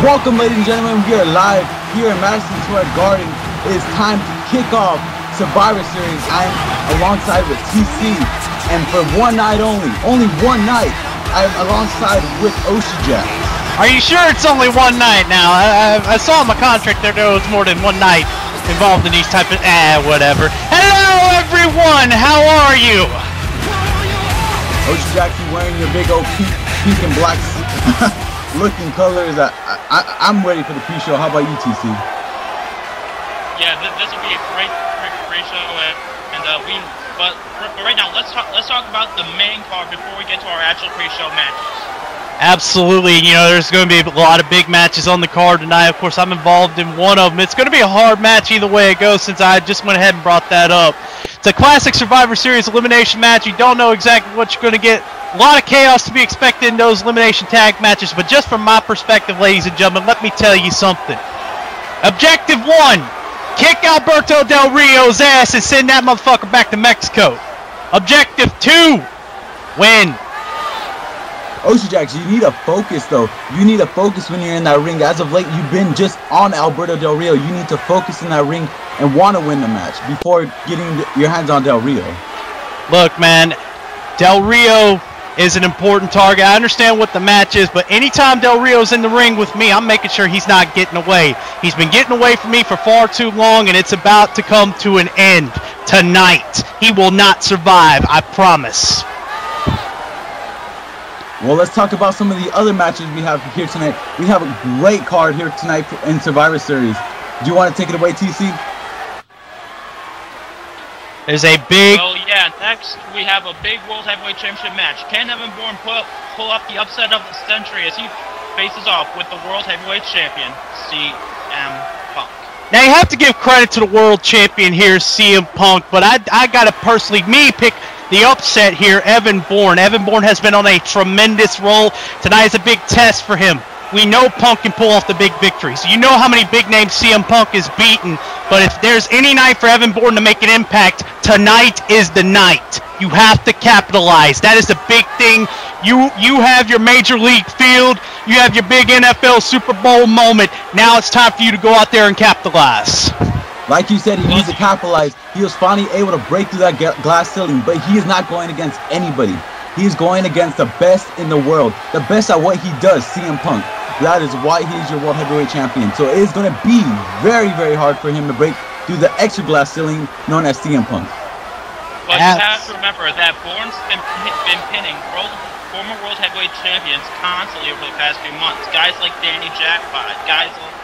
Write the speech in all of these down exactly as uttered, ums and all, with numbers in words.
Welcome, ladies and gentlemen. We are live here in Madison Square Garden. It is time to kick off Survivor Series. I'm alongside with T C, and for one night only, only one night, I'm alongside with Oshujax. Are you sure it's only one night now? I, I, I saw in my contract there there was more than one night involved in these type of ah whatever. Hello everyone, how are you? Oshujax, you wearing your big old pink, pink and black looking colors. I, I, I'm ready for the pre-show. How about you, T C? Yeah, th this will be a great, great pre-show, and, and uh, we. But, but right now, let's talk. Let's talk about the main card before we get to our actual pre-show matches. Absolutely. You know, there's going to be a lot of big matches on the card tonight. Of course, I'm involved in one of them. It's going to be a hard match either way it goes, since I just went ahead and brought that up. It's a classic Survivor Series elimination match. You don't know exactly what you're going to get. A lot of chaos to be expected in those elimination tag matches, but just from my perspective, ladies and gentlemen, let me tell you something. Objective one, kick Alberto Del Rio's ass and send that motherfucker back to Mexico. Objective two, win. Oshujax, you need a focus, though. You need a focus when you're in that ring. As of late, you've been just on Alberto Del Rio. You need to focus in that ring and want to win the match before getting your hands on Del Rio. Look, man, Del Rio is an important target. I understand what the match is, but anytime Del Rio's in the ring with me, I'm making sure he's not getting away. He's been getting away from me for far too long, and it's about to come to an end tonight. He will not survive, I promise. Well, let's talk about some of the other matches we have here tonight. We have a great card here tonight in Survivor Series. Do you want to take it away, T C? There's a big... Well, yeah, next we have a big World Heavyweight Championship match. Can Evan Bourne pull up, pull up the upset of the century as he faces off with the World Heavyweight Champion, C M Punk? Now, you have to give credit to the World Champion here, C M Punk, but I, I got to personally, me, pick the upset here, Evan Bourne. Evan Bourne has been on a tremendous roll. Tonight is a big test for him. We know Punk can pull off the big victories. You know how many big names C M Punk is beaten, but if there's any night for Evan Bourne to make an impact, tonight is the night. You have to capitalize. That is the big thing. You you have your major league field. You have your big N F L Super Bowl moment. Now it's time for you to go out there and capitalize. Like you said, he needs to capitalize. He was finally able to break through that glass ceiling, but he is not going against anybody. He is going against the best in the world, the best at what he does, C M Punk. That is why he is your World Heavyweight Champion. So it is going to be very, very hard for him to break through the extra glass ceiling known as C M Punk. But you have to remember that Bourne's been, been pinning world, former World Heavyweight Champions constantly over the past few months. Guys like Danny Jackpot, guys like...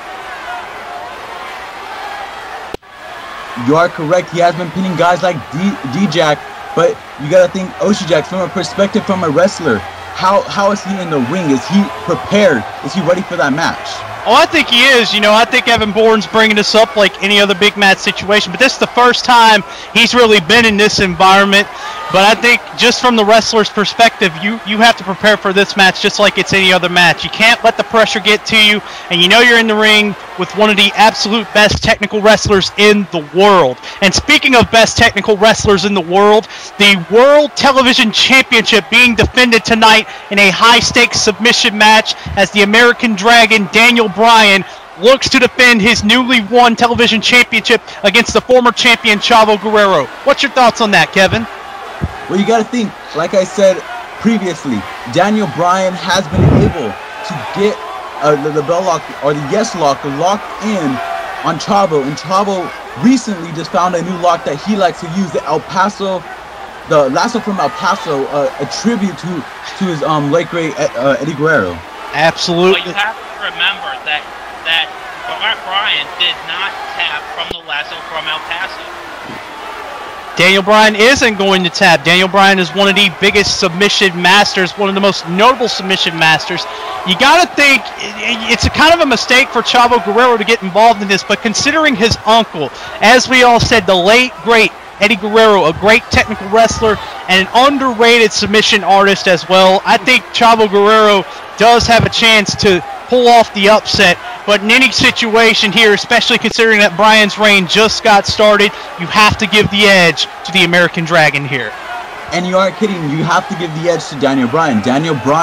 You are correct. He has been pinning guys like D-Jack, but you got to think, Oshujax, from a perspective from a wrestler, how how is he in the ring? Is he prepared? Is he ready for that match? Oh, I think he is. You know, I think Evan Bourne's bringing this up like any other big match situation, but this is the first time he's really been in this environment. But I think just from the wrestler's perspective, you, you have to prepare for this match just like it's any other match. You can't let the pressure get to you, and you know you're in the ring with one of the absolute best technical wrestlers in the world. And speaking of best technical wrestlers in the world, the World Television Championship being defended tonight in a high-stakes submission match as the American Dragon, Daniel Bryan, looks to defend his newly won television championship against the former champion, Chavo Guerrero. What's your thoughts on that, Kevin? Well, you got to think, like I said previously, Daniel Bryan has been able to get uh, the, the bell lock or the yes lock locked in on Chavo, and Chavo recently just found a new lock that he likes to use, the El Paso, the lasso from El Paso, uh, a tribute to to his um late great uh, Eddie Guerrero. Absolutely. But you have to remember that that Bryan did not tap from the lasso from El Paso. Daniel Bryan isn't going to tap. Daniel Bryan is one of the biggest submission masters, one of the most notable submission masters. You got to think it's a kind of a mistake for Chavo Guerrero to get involved in this, but considering his uncle, as we all said, the late, great Eddie Guerrero, a great technical wrestler and an underrated submission artist as well, I think Chavo Guerrero does have a chance to pull off the upset. But in any situation here, especially considering that Bryan's reign just got started, you have to give the edge to the American Dragon here. And you aren't kidding, you have to give the edge to Daniel Bryan. Daniel Bryan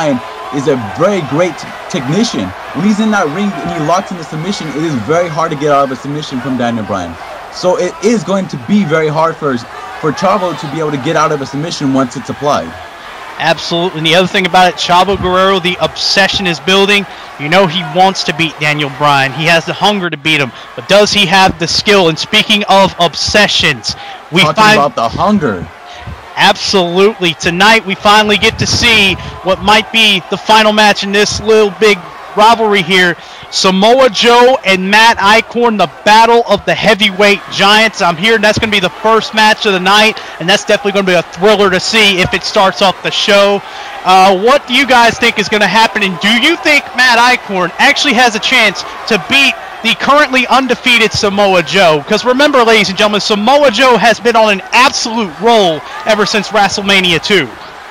is a very great technician. When he's in that ring and he locks in the submission, it is very hard to get out of a submission from Daniel Bryan. So it is going to be very hard for for Chavo to be able to get out of a submission once it's applied. Absolutely. And the other thing about it, Chavo Guerrero, the obsession is building. You know he wants to beat Daniel Bryan. He has the hunger to beat him. But does he have the skill? And speaking of obsessions, we Talking find about the hunger. Absolutely. Tonight we finally get to see what might be the final match in this little big rivalry here. Samoa Joe and Matt Eichhorn, the battle of the heavyweight giants. I'm here, and that's going to be the first match of the night, and that's definitely going to be a thriller to see if it starts off the show. Uh, what do you guys think is going to happen, and do you think Matt Eichhorn actually has a chance to beat the currently undefeated Samoa Joe? Because remember, ladies and gentlemen, Samoa Joe has been on an absolute roll ever since WrestleMania two.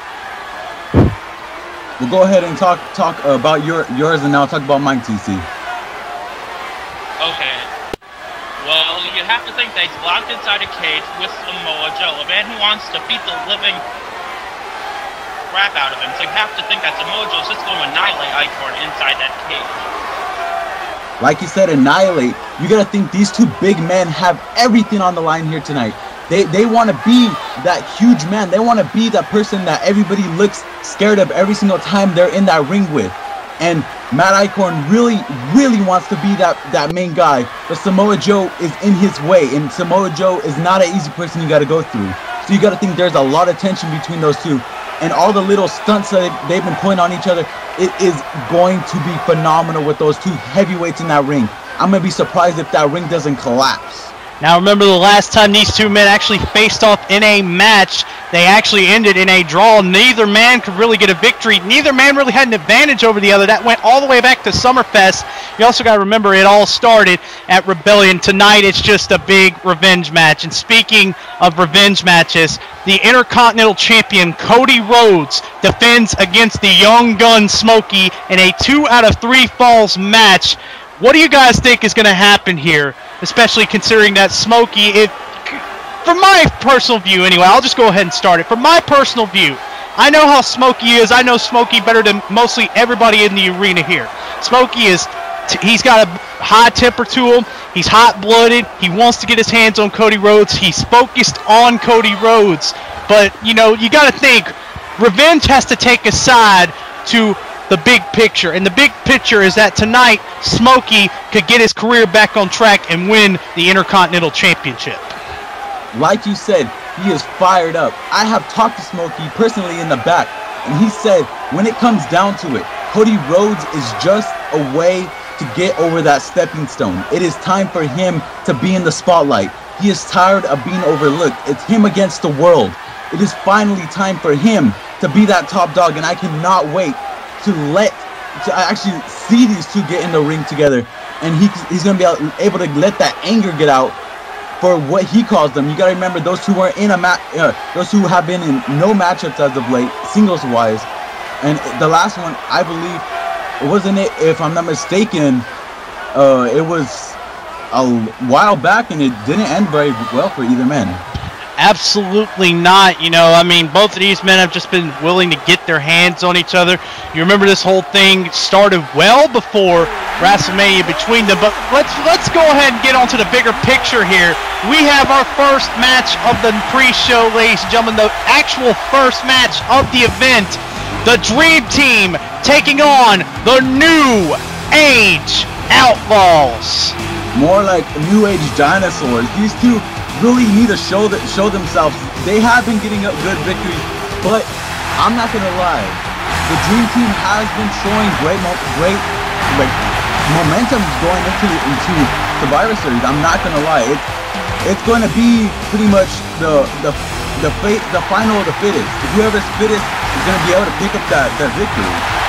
We'll go ahead and talk talk about your yours, and now talk about mine, T C. Okay. Well, you have to think that he's locked inside a cage with Samoa Joe, a man who wants to beat the living crap out of him. So you have to think that Samoa Joe's just going to annihilate Eichhorn inside that cage. Like you said, annihilate. You gotta think these two big men have everything on the line here tonight. They they want to be that huge man. They want to be that person that everybody looks scared of every single time they're in that ring with. And Matt Eichhorn really, really wants to be that, that main guy. But Samoa Joe is in his way. And Samoa Joe is not an easy person you got to go through. So you got to think there's a lot of tension between those two. And all the little stunts that they've been pulling on each other, it is going to be phenomenal with those two heavyweights in that ring. I'm going to be surprised if that ring doesn't collapse. Now remember, the last time these two men actually faced off in a match, they actually ended in a draw. Neither man could really get a victory. Neither man really had an advantage over the other. That went all the way back to Summerfest. You also got to remember, it all started at Rebellion. Tonight it's just a big revenge match. And speaking of revenge matches, the Intercontinental Champion Cody Rhodes defends against the Young Gun Smokey in a two out of three falls match. What do you guys think is going to happen here, especially considering that Smokey, it, from my personal view anyway, I'll just go ahead and start it. From my personal view, I know how Smokey is. I know Smokey better than mostly everybody in the arena here. Smokey is, he's got a high temper to him. He's hot-blooded. He wants to get his hands on Cody Rhodes. He's focused on Cody Rhodes. But, you know, you got to think, revenge has to take a side to the big picture, and the big picture is that tonight Smokey could get his career back on track and win the Intercontinental Championship. Like you said, he is fired up. I have talked to Smokey personally in the back, and he said when it comes down to it, Cody Rhodes is just a way to get over that stepping stone. It is time for him to be in the spotlight. He is tired of being overlooked. It's him against the world. It is finally time for him to be that top dog, and I cannot wait to let to actually see these two get in the ring together, and he he's gonna be able to let that anger get out for what he calls them. You gotta remember, those two weren't in a match. Uh, those two have been in no matchups as of late, singles wise. And the last one, I believe, wasn't it? If I'm not mistaken, uh, it was a while back, and it didn't end very well for either man. Absolutely not. You know, I mean, both of these men have just been willing to get their hands on each other. You remember this whole thing started well before WrestleMania between them, but let's let's go ahead and get onto the bigger picture here. We have our first match of the pre-show, ladies and gentlemen, the actual first match of the event. The Dream Team taking on the New Age Outlaws. More like New Age dinosaurs. These two really need to show that show themselves. They have been getting up good victories, but I'm not gonna lie, the Dream Team has been showing great, mo great, like momentum going into into Survivor Series. I'm not gonna lie, it's it's going to be pretty much the the the fate, the final of the fittest. Whoever's fittest is gonna be able to pick up that that victory.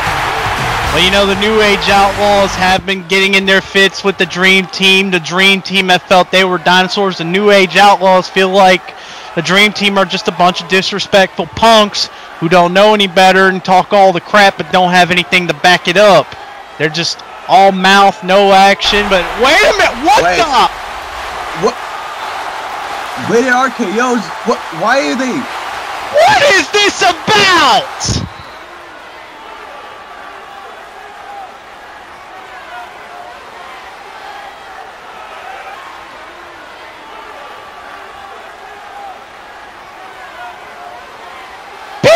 Well, you know, the New Age Outlaws have been getting in their fits with the Dream Team. The Dream Team have felt they were dinosaurs. The New Age Outlaws feel like the Dream Team are just a bunch of disrespectful punks who don't know any better and talk all the crap but don't have anything to back it up. They're just all mouth, no action. But wait a minute, what wait, the? What? Rated R K Os? What? Why are they? What is this about?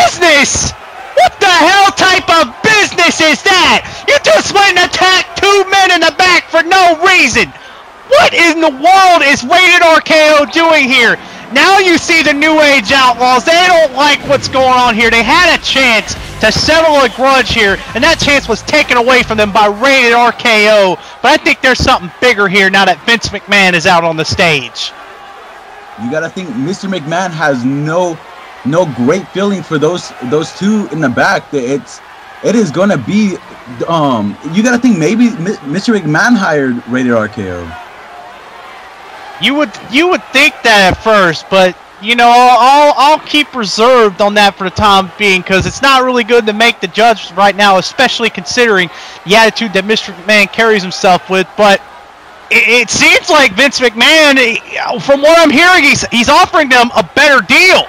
business? What the hell type of business is that? You just went and attacked two men in the back for no reason. What in the world is Rated R K O doing here? Now you see the New Age Outlaws. They don't like what's going on here. They had a chance to settle a grudge here, and that chance was taken away from them by Rated R K O. But I think there's something bigger here now that Vince McMahon is out on the stage. You gotta think Mister McMahon has no no great feeling for those those two in the back. It's it is gonna be um you gotta think maybe Mister McMahon hired Rated R K O. You would you would think that at first, but you know I'll I'll keep reserved on that for the time being because it's not really good to make the judge right now, especially considering the attitude that Mister McMahon carries himself with. But it, it seems like Vince McMahon, from what I'm hearing, he's he's offering them a better deal.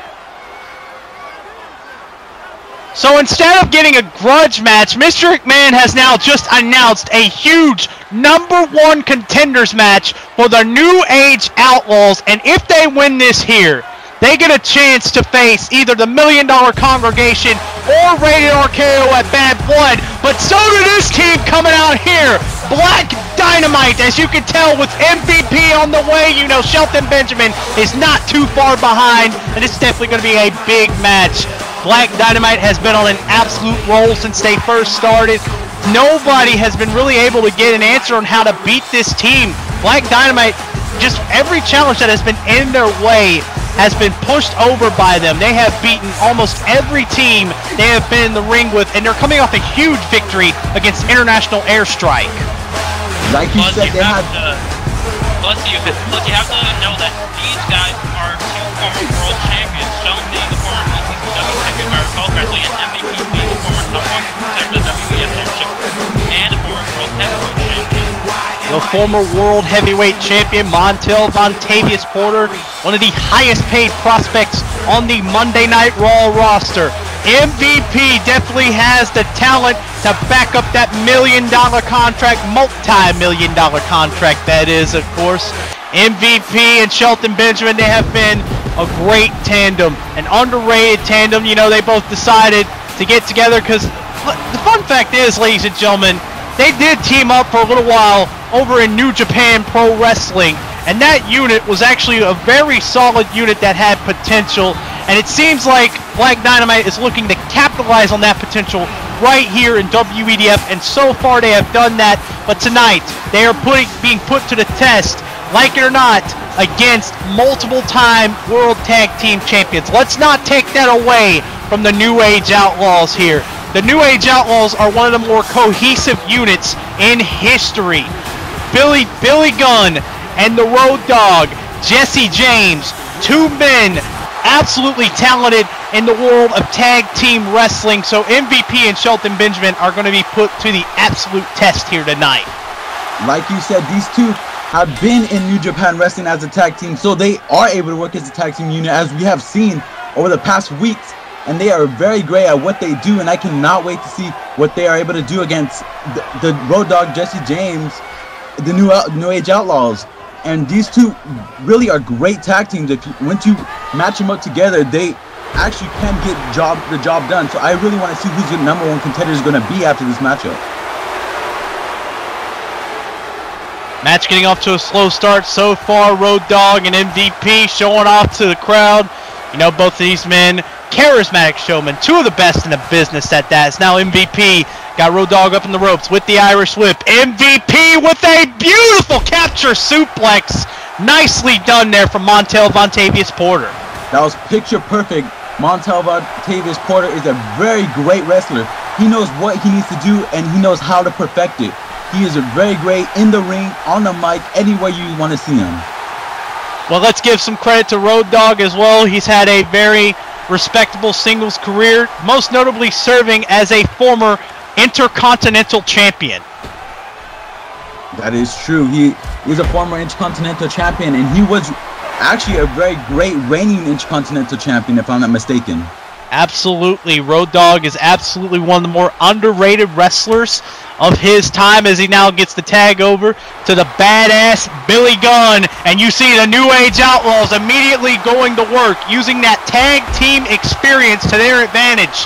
So instead of getting a grudge match, Mister McMahon has now just announced a huge number one contenders match for the New Age Outlaws, and if they win this here, they get a chance to face either the Million Dollar Congregation or Rated R K O at Bad Blood. But so do this team coming out here, Black Dynamite, as you can tell with M V P on the way. You know Shelton Benjamin is not too far behind, and it's definitely going to be a big match. Black Dynamite has been on an absolute roll since they first started. Nobody has been really able to get an answer on how to beat this team. Black Dynamite, just every challenge that has been in their way has been pushed over by them. They have beaten almost every team they have been in the ring with, and they're coming off a huge victory against International Airstrike. Like you plus said, you they had... To, plus, you, plus you have to know that these guys are two former world champions. Sheldon being the former W C W champion by Recall Wrestling, and M V P being the former top one contender of the W E D F championship, and a former world heavyweight champion. The former world heavyweight champion, Montel Vontavious Porter, one of the highest paid prospects on the Monday Night Raw roster. M V P definitely has the talent to back up that million dollar contract, multi-million dollar contract that is, of course. M V P and Shelton Benjamin, they have been a great tandem, an underrated tandem. You know, they both decided to get together because the fun fact is, ladies and gentlemen, they did team up for a little while over in New Japan Pro Wrestling, and that unit was actually a very solid unit that had potential, and it seems like Black Dynamite is looking to capitalize on that potential right here in W E D F, and so far they have done that. But tonight they are putting being put to the test, like it or not, against multiple time World Tag Team Champions. Let's not take that away from the New Age Outlaws here. The New Age Outlaws are one of the more cohesive units in history. Billy Billy Gunn and the Road Dogg, Jesse James, two men absolutely talented in the world of tag team wrestling. So M V P and Shelton Benjamin are going to be put to the absolute test here tonight. Like you said, these two have been in New Japan Wrestling as a tag team, so they are able to work as a tag team unit, as we have seen over the past weeks, and they are very great at what they do, and I cannot wait to see what they are able to do against the, the Road Dogg, Jesse James, the New New Age Outlaws. And these two really are great tag teams. If you, once you match them up together, they actually can get job the job done. So I really want to see who's the number one contender is going to be after this matchup. Match getting off to a slow start so far. Road Dogg and M V P showing off to the crowd. You know, both of these men, charismatic showmen, two of the best in the business at that. It's now M V P got Road Dogg up in the ropes with the Irish Whip. M V P with a beautiful capture suplex. Nicely done there from Montel Vontavious Porter. That was picture perfect. Montel Vontavious Porter is a very great wrestler. He knows what he needs to do, and he knows how to perfect it. He is a very great in the ring, on the mic, anywhere you want to see him. Well, let's give some credit to Road Dogg as well. He's had a very respectable singles career, most notably serving as a former Intercontinental Champion. That is true. He is a former Intercontinental Champion, and he was actually a very great reigning Intercontinental Champion, if I'm not mistaken. Absolutely. Road Dogg is absolutely one of the more underrated wrestlers of his time as he now gets the tag over to the badass Billy Gunn. And you see the New Age Outlaws immediately going to work, using that tag team experience to their advantage.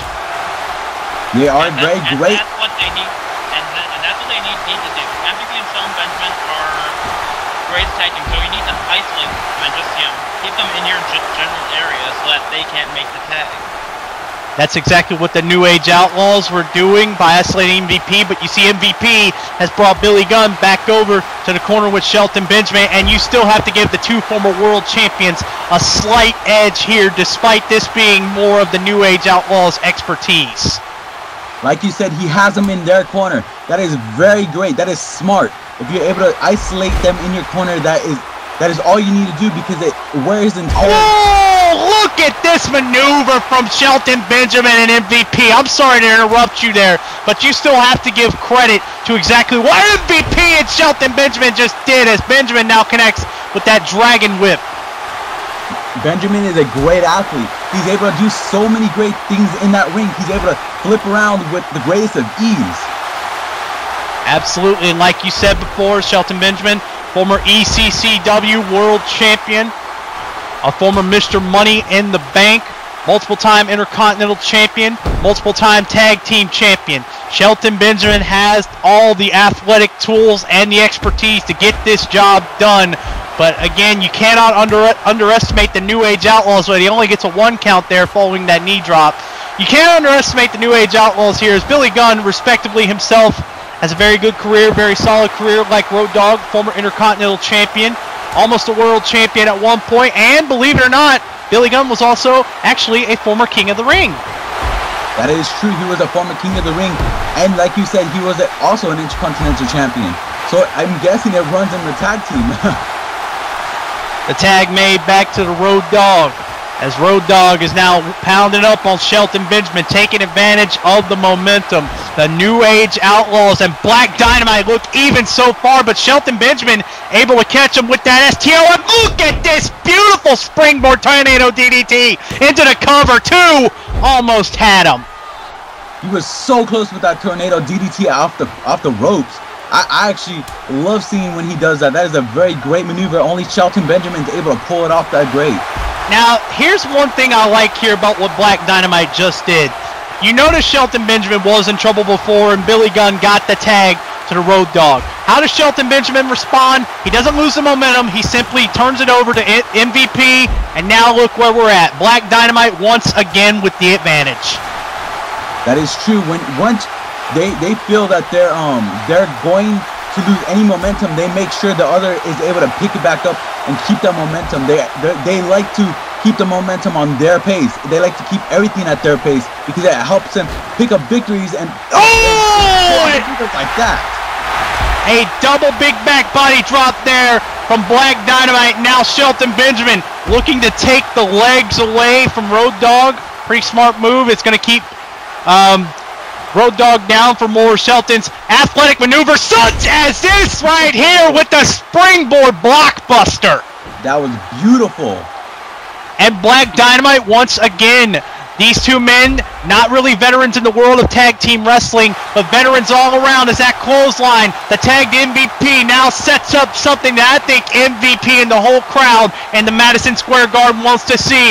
They are and very and great. That's what they need, and, that, and that's what they need, need to do. M V P and Shelton Benjamin are great tag team, so you need to isolate them and just, you know, keep them in your general area so that they can't make the tag. That's exactly what the New Age Outlaws were doing by isolating M V P, but you see M V P has brought Billy Gunn back over to the corner with Shelton Benjamin, and you still have to give the two former world champions a slight edge here, despite this being more of the New Age Outlaws' expertise. Like you said, he has them in their corner. That is very great. That is smart. If you're able to isolate them in your corner, that is that is all you need to do, because it wears entire... Oh, look at this maneuver from Shelton Benjamin and M V P. I'm sorry to interrupt you there, but you still have to give credit to exactly what M V P and Shelton Benjamin just did, as Benjamin now connects with that dragon whip. Benjamin is a great athlete. He's able to do so many great things in that ring. He's able to flip around with the greatest of ease. Absolutely, and like you said before, Shelton Benjamin, former E C C W World Champion, a former Mister Money in the Bank, multiple-time Intercontinental Champion, multiple-time Tag Team Champion. Shelton Benjamin has all the athletic tools and the expertise to get this job done. But again, you cannot under, underestimate the New Age Outlaws, but he only gets a one count there following that knee drop. You can't underestimate the New Age Outlaws here, as Billy Gunn, respectively himself, has a very good career, very solid career, like Road Dogg, former Intercontinental Champion, almost a world champion at one point, and believe it or not, Billy Gunn was also actually a former King of the Ring. That is true. He was a former King of the Ring, and like you said, he was also an Intercontinental Champion. So I'm guessing it runs in the tag team. The tag made back to the Road Dogg, as Road Dogg is now pounding up on Shelton Benjamin, taking advantage of the momentum. The New Age Outlaws and Black Dynamite look even so far, but Shelton Benjamin able to catch him with that S T O. And look at this beautiful springboard tornado D D T into the cover. Two almost had him. He was so close with that tornado D D T off the off the ropes. I, I actually love seeing when he does that. That is a very great maneuver. Only Shelton Benjamin's able to pull it off that great. Now, here's one thing I like here about what Black Dynamite just did. You notice Shelton Benjamin was in trouble before, and Billy Gunn got the tag to the Road Dogg. How does Shelton Benjamin respond? He doesn't lose the momentum. He simply turns it over to M V P, and now look where we're at. Black Dynamite once again with the advantage. That is true. When once they they feel that they're um they're going to lose any momentum, they make sure the other is able to pick it back up and keep that momentum. They they like to keep the momentum on their pace. They like to keep everything at their pace, because it helps them pick up victories and oh, and like that. A double big back body drop there from Black Dynamite. Now Shelton Benjamin looking to take the legs away from Road Dogg. Pretty smart move. It's going to keep um, Road Dogg down for more Shelton's athletic maneuver, such as this right here with the springboard blockbuster. That was beautiful. And Black Dynamite once again. These two men, not really veterans in the world of tag team wrestling, but veterans all around, as that clothesline, the tagged M V P now sets up something that I think M V P and the whole crowd and the Madison Square Garden wants to see.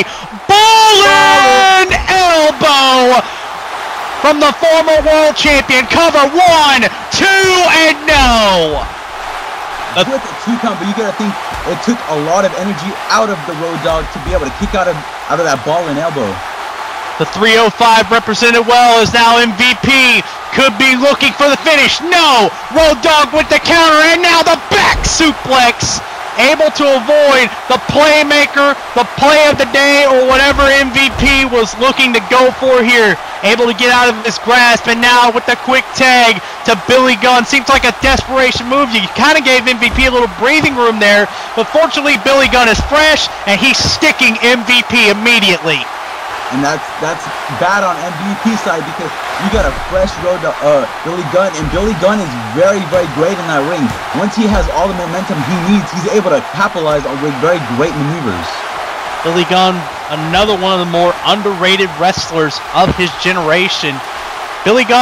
Ballin' elbow from the former world champion. Cover one, two, and no. With the two count, but you gotta think it took a lot of energy out of the Road Dogg to be able to kick out of out of that ball and elbow. The three oh five represented well, as now M V P could be looking for the finish. No! Road Dogg with the counter, and now the back suplex. Able to avoid the playmaker, the play of the day, or whatever M V P was looking to go for here. Able to get out of his grasp, and now with the quick tag to Billy Gunn. Seems like a desperation move. You kind of gave M V P a little breathing room there, but fortunately Billy Gunn is fresh, and he's sticking M V P immediately. And that's that's bad on M V P side, because you got a fresh road to uh, Billy Gunn, and Billy Gunn is very, very great in that ring. Once he has all the momentum he needs, he's able to capitalize on with very great maneuvers. Billy Gunn, another one of the more underrated wrestlers of his generation. Billy Gunn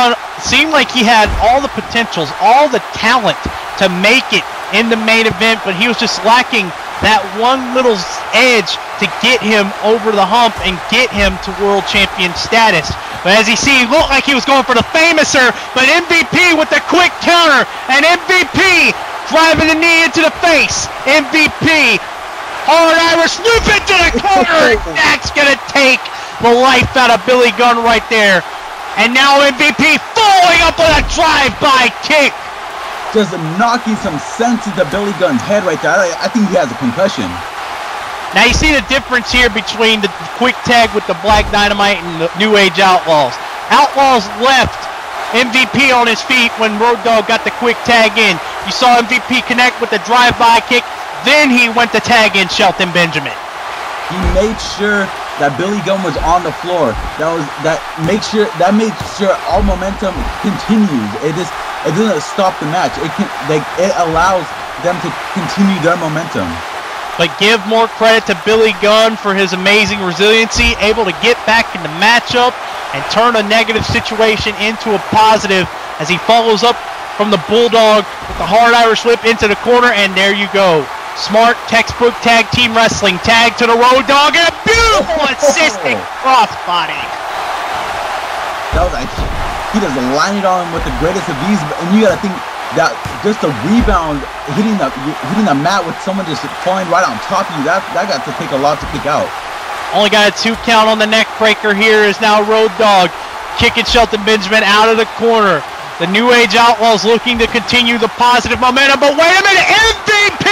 seemed like he had all the potentials, all the talent to make it in the main event, but he was just lacking that one little edge to get him over the hump and get him to world champion status. But as you see, he looked like he was going for the famouser, but M V P with the quick counter, and M V P driving the knee into the face. M V P, hard Irish loop into the corner. That's going to take the life out of Billy Gunn right there. And now M V P following up with a drive-by kick. Just knocking some sense into Billy Gunn's head right there. I, I think he has a concussion. Now you see the difference here between the quick tag with the Black Dynamite and the New Age Outlaws. Outlaws left M V P on his feet when Road Dogg got the quick tag in. You saw M V P connect with the drive-by kick. Then he went to tag in Shelton Benjamin. He made sure that Billy Gunn was on the floor. That was that make sure that made sure all momentum continues. It just it doesn't stop the match. It can like it allows them to continue their momentum. But give more credit to Billy Gunn for his amazing resiliency, able to get back in the matchup and turn a negative situation into a positive as he follows up from the Bulldog with the hard Irish whip into the corner, and there you go. Smart textbook tag team wrestling. Tag to the Road Dogg and a beautiful assisting crossbody. That was like, he just lined it on with the greatest of ease, and you gotta think that just the rebound hitting the hitting the mat with someone just falling right on top of you, that that got to take a lot to kick out. Only got a two count on the neck breaker here is now Road Dogg kicking Shelton Benjamin out of the corner. The New Age Outlaws looking to continue the positive momentum, but wait a minute, M V P!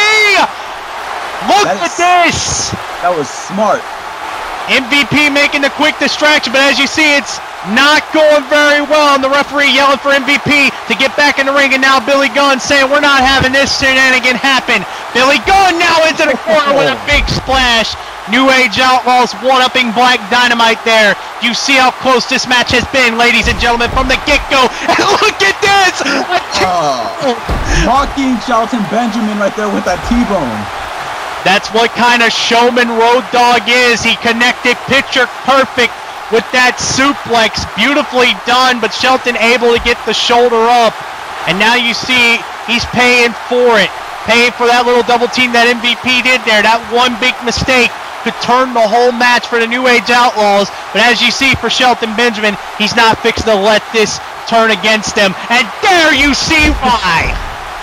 Look That at is- this! That was smart. M V P making the quick distraction, but as you see, it's not going very well, and the referee yelling for M V P to get back in the ring, and now Billy Gunn saying, we're not having this shenanigan happen. Billy Gunn now into the corner with a big splash. New Age Outlaws one-upping Black Dynamite there. You see how close this match has been, ladies and gentlemen, from the get-go. And look at this! Oh, mocking Shelton Benjamin right there with that T-bone. That's what kind of showman Road Dogg is. He connected picture perfect with that suplex. Beautifully done, but Shelton able to get the shoulder up. And now you see he's paying for it. Paying for that little double team that M V P did there. That one big mistake could turn the whole match for the New Age Outlaws. But as you see for Shelton Benjamin, he's not fixing to let this turn against him. And there you see why.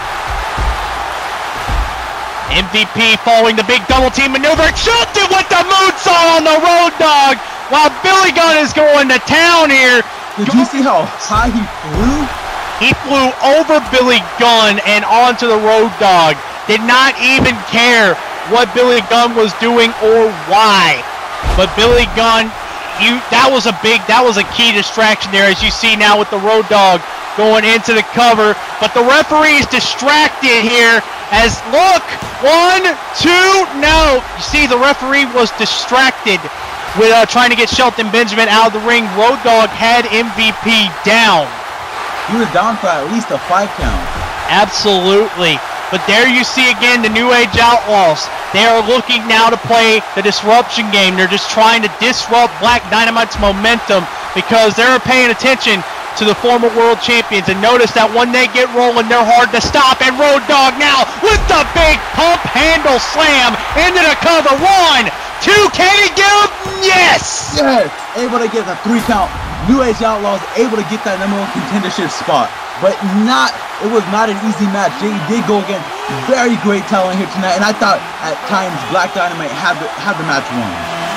M V P following the big double team maneuver. Shelton with the moonsault on the Road Dogg while Billy Gunn is going to town here. Did you see how high he flew? He flew over Billy Gunn and onto the Road Dogg. Did not even care what Billy Gunn was doing or why. But Billy Gunn, you that was a big, that was a key distraction there, as you see now with the Road Dogg going into the cover. But the referee is distracted here as, look, one, two, no. You see the referee was distracted with uh, trying to get Shelton Benjamin out of the ring. Road Dogg had M V P down. He was down for at least a five count. Absolutely. But there you see again the New Age Outlaws. They are looking now to play the disruption game. They're just trying to disrupt Black Dynamite's momentum because they're paying attention to the former world champions. And notice that when they get rolling, they're hard to stop. And Road Dogg now with the big pump handle slam into the cover. One, two, can he get him? Yes! Yes! Able to get the three count. New Age Outlaws able to get that number one contendership spot. But not, it was not an easy match. They did go against very great talent here tonight. And I thought at times Black Dynamite had the, had the match won.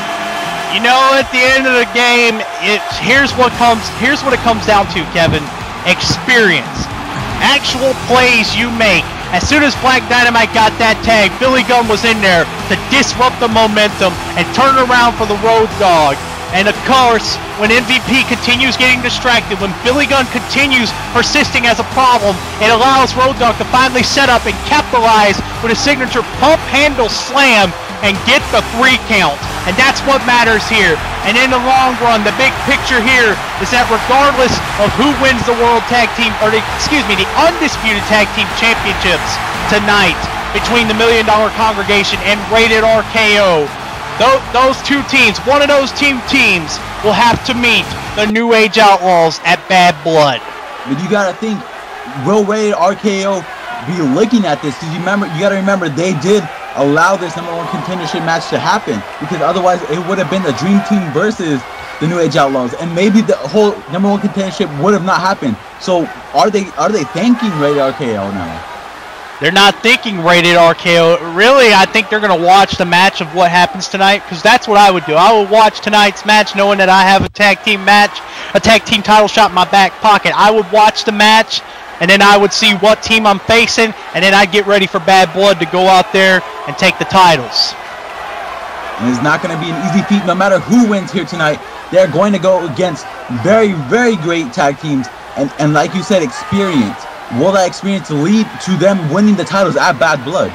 You know, at the end of the game, it here's what comes here's what it comes down to, Kevin. Experience. Actual plays you make. As soon as Black Dynamite got that tag, Billy Gunn was in there to disrupt the momentum and turn around for the Road Dogg. And of course, when M V P continues getting distracted, when Billy Gunn continues persisting as a problem, it allows Road Dogg to finally set up and capitalize with a signature pump handle slam and get the three count. And that's what matters here. And in the long run, the big picture here is that regardless of who wins the World Tag Team, or the, excuse me, the Undisputed Tag Team Championships tonight between the Million Dollar Congregation and Rated R K O, those two teams, one of those team teams will have to meet the New Age Outlaws at Bad Blood. But you gotta think, will Rated R K O be looking at this? Because you remember, you gotta remember, they did allow this number one contendership match to happen, because otherwise it would have been the Dream Team versus the New Age Outlaws, and maybe the whole number one contendership would have not happened. So are they are they thanking Rated R K O now? They're not thinking Rated R K O. Really, I think they're going to watch the match of what happens tonight, because that's what I would do. I would watch tonight's match knowing that I have a tag team match, a tag team title shot in my back pocket. I would watch the match, and then I would see what team I'm facing, and then I'd get ready for Bad Blood to go out there and take the titles. And it's not going to be an easy feat no matter who wins here tonight. They're going to go against very, very great tag teams, and, and like you said, experience. Will that experience lead to them winning the titles at Bad Blood?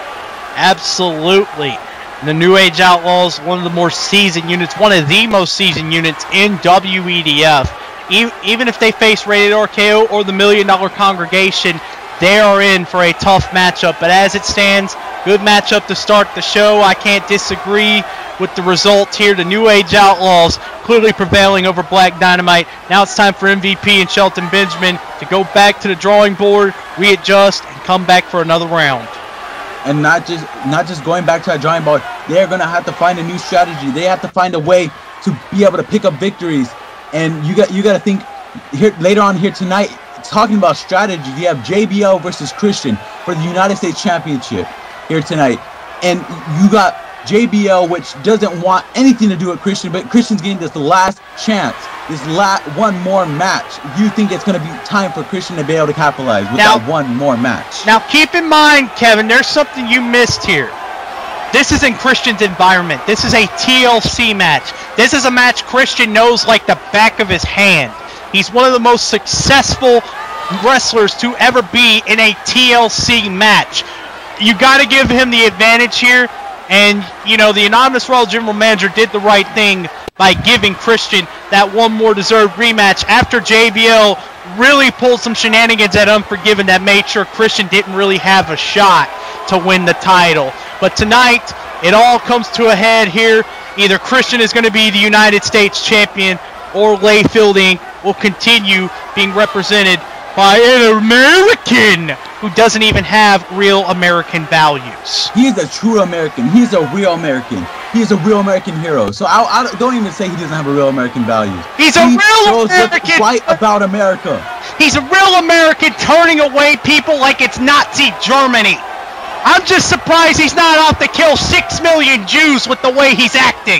Absolutely. The New Age Outlaws, one of the more seasoned units, one of the most seasoned units in W E D F. E even if they face Rated R K O or the Million Dollar Congregation, they are in for a tough matchup. But as it stands, good matchup to start the show. I can't disagree with the result here. The New Age Outlaws clearly prevailing over Black Dynamite. Now it's time for M V P and Shelton Benjamin to go back to the drawing board, readjust, and come back for another round. And not just not just going back to that drawing board, they're going to have to find a new strategy. They have to find a way to be able to pick up victories. And you got you got to think here later on here tonight, talking about strategy. You have J B L versus Christian for the United States Championship here tonight, and you got J B L, which doesn't want anything to do with Christian, but Christian's getting this last chance, this last one more match. You think it's going to be time for Christian to be able to capitalize with now, that one more match? Now, keep in mind, Kevin, there's something you missed here. This is in Christian's environment. This is a T L C match. This is a match Christian knows like the back of his hand. He's one of the most successful wrestlers to ever be in a T L C match. You got to give him the advantage here. And, you know, the anonymous Royal General Manager did the right thing by giving Christian that one more deserved rematch after J B L really pulled some shenanigans at Unforgiven that made sure Christian didn't really have a shot to win the title. But tonight, it all comes to a head here. Either Christian is going to be the United States champion, or Layfield Incorporated will continue being represented by an American who doesn't even have real American values. He is a true American. He's a real American. He is a real American hero. So I, I don't even say he doesn't have a real American values. He's a he real shows American. Right about America. He's a real American turning away people like it's Nazi Germany. I'm just surprised he's not out to kill six million Jews with the way he's acting.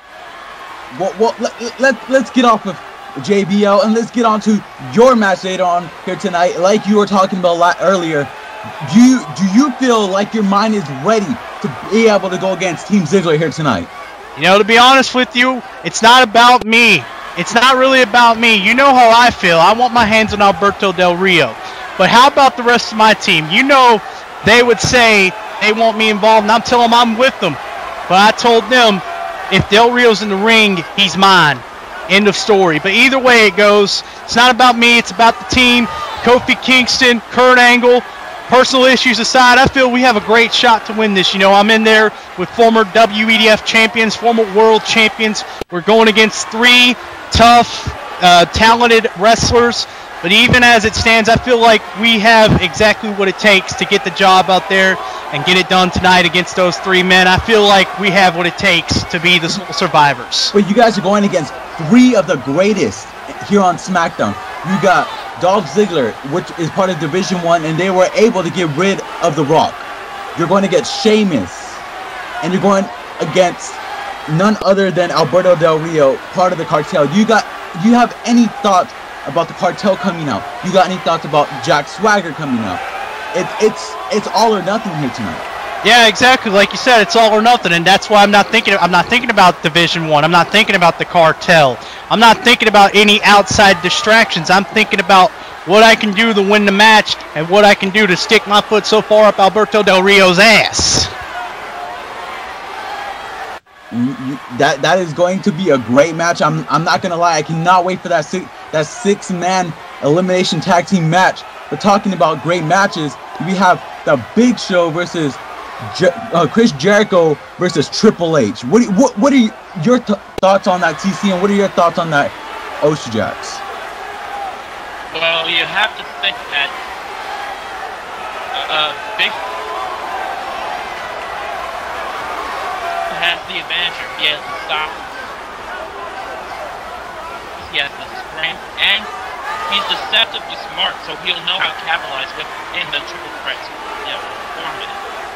Well, well let, let, let's get off of J B L and let's get on to your match later on here tonight. Like you were talking about a lot earlier, do you, do you feel like your mind is ready to be able to go against Team Ziggler here tonight? You know, to be honest with you, it's not about me. It's not really about me. You know how I feel. I want my hands on Alberto Del Rio. But how about the rest of my team? You know, they would say they want me involved, and I'm telling them I'm with them. But I told them, if Del Rio's in the ring, he's mine. End of story. But either way it goes, it's not about me, it's about the team. Kofi Kingston, Kurt Angle, personal issues aside, I feel we have a great shot to win this. You know, I'm in there with former W E D F champions, former world champions. We're going against three tough, uh, talented wrestlers. But even as it stands, I feel like we have exactly what it takes to get the job out there and get it done tonight against those three men. I feel like we have what it takes to be the survivors. But you guys are going against three of the greatest here on SmackDown. You got Dolph Ziggler, which is part of Division One, and they were able to get rid of The Rock. You're going to get Sheamus, and you're going against none other than Alberto Del Rio, part of the cartel. You got, do you have any thoughts about the cartel coming out? You got any thoughts about Jack Swagger coming out? It, it's it's all or nothing here tonight. Yeah, exactly. Like you said, it's all or nothing, and that's why I'm not thinking. I'm not thinking about Division One. I'm not thinking about the cartel. I'm not thinking about any outside distractions. I'm thinking about what I can do to win the match and what I can do to stick my foot so far up Alberto Del Rio's ass. You, you, that that is going to be a great match. I'm I'm not gonna lie. I cannot wait for that six that six man elimination tag team match. But talking about great matches, we have the Big Show versus Je uh, Chris Jericho versus Triple H. What do you, what what are you, your th thoughts on that, T C? And what are your thoughts on that, Oshujax? Well, you have to think that uh, Big has the advantage here. He has the stop, he has the strength, and he's deceptively smart, so he'll know how to capitalize within the triple threat, you know, formula.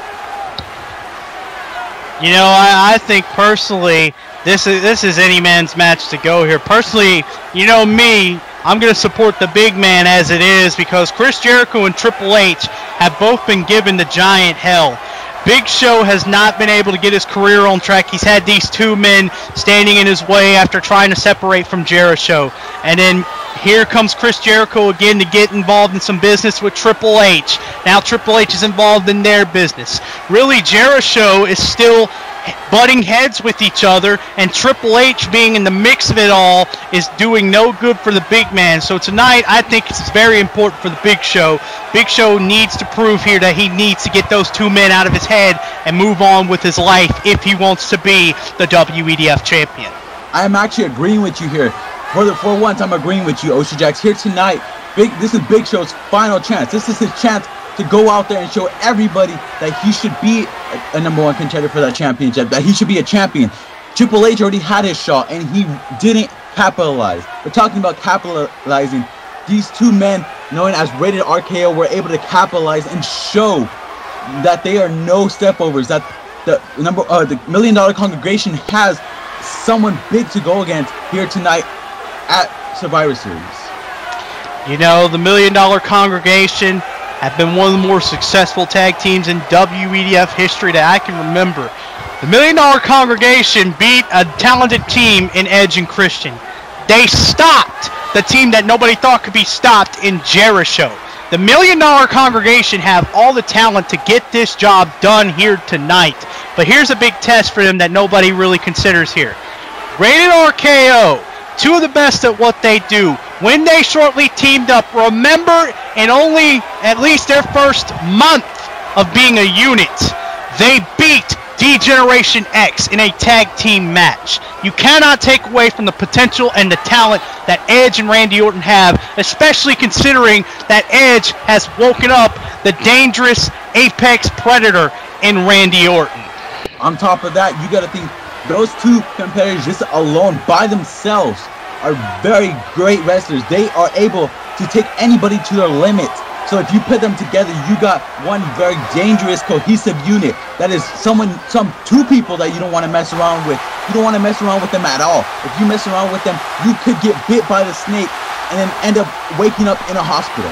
You know, I, I think personally, this is this is any man's match to go here. Personally, you know me, I'm going to support the big man as it is because Chris Jericho and Triple H have both been given the giant hell. Big Show has not been able to get his career on track. He's had these two men standing in his way after trying to separate from Jericho. And then here comes Chris Jericho again to get involved in some business with Triple H. Now Triple H is involved in their business. Really, Jericho is still butting heads with each other, and Triple H being in the mix of it all is doing no good for the big man. So tonight, I think it's very important for the Big Show. Big Show needs to prove here that he needs to get those two men out of his head and move on with his life if he wants to be the W E D F champion. I'm actually agreeing with you here. For the for once, I'm agreeing with you, Oshujax. Here tonight, big. This is Big Show's final chance. This is his chance to go out there and show everybody that he should be a, a number one contender for that championship, that he should be a champion. Triple H already had his shot, and he didn't capitalize. We're talking about capitalizing. These two men, known as Rated R K O, were able to capitalize and show that they are no stepovers, that the number, uh, the Million Dollar Congregation has someone big to go against here tonight at Survivor Series. You know, the Million Dollar Congregation have been one of the more successful tag teams in W E D F history that I can remember. The Million Dollar Congregation beat a talented team in Edge and Christian. They stopped the team that nobody thought could be stopped in Jericho. The Million Dollar Congregation have all the talent to get this job done here tonight. But here's a big test for them that nobody really considers here. Rated R K O, two of the best at what they do. When they shortly teamed up, remember, in only at least their first month of being a unit, they beat D-Generation X in a tag team match. You cannot take away from the potential and the talent that Edge and Randy Orton have, especially considering that Edge has woken up the dangerous apex predator in Randy Orton. On top of that, you got to think those two competitors just alone by themselves are very great wrestlers. They are able to take anybody to their limits. So if you put them together, you got one very dangerous, cohesive unit. That is someone, some two people that you don't want to mess around with. You don't want to mess around with them at all. If you mess around with them, you could get bit by the snake and then end up waking up in a hospital.